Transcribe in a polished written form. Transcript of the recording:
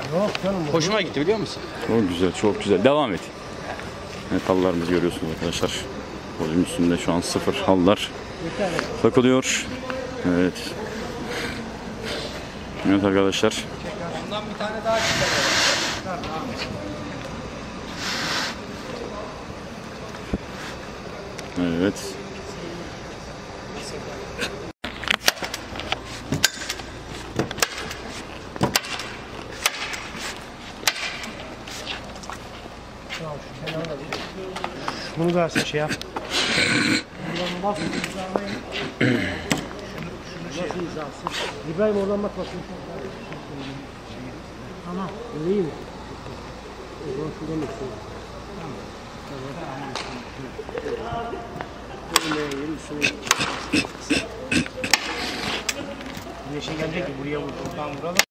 Yok canım. Hoşuma gitti biliyor musun? Çok güzel, çok güzel. Devam et. Evet, halılarımızı görüyorsunuz arkadaşlar. Kolun üstünde şu an 0 halılar takılıyor. Evet. Evet arkadaşlar. Ondan bir tane daha çıkaralım. Evet. Bunu da şey yap. İbrahim oradan bak bakayım. Tamam. Öyle iyi mi? O zaman şuradan bakayım. Güneşe gelecek ki buraya vuralım.